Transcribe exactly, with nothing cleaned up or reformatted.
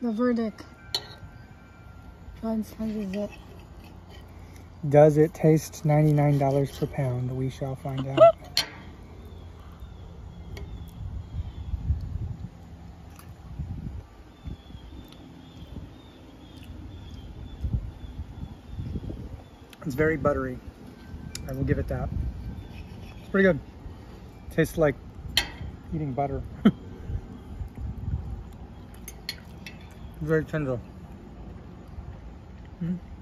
The verdict. How does it? Does it taste ninety-nine dollars per pound? We shall find out. It's very buttery. I will give it that. It's pretty good. Tastes like eating butter. Very tender. Mm-hmm.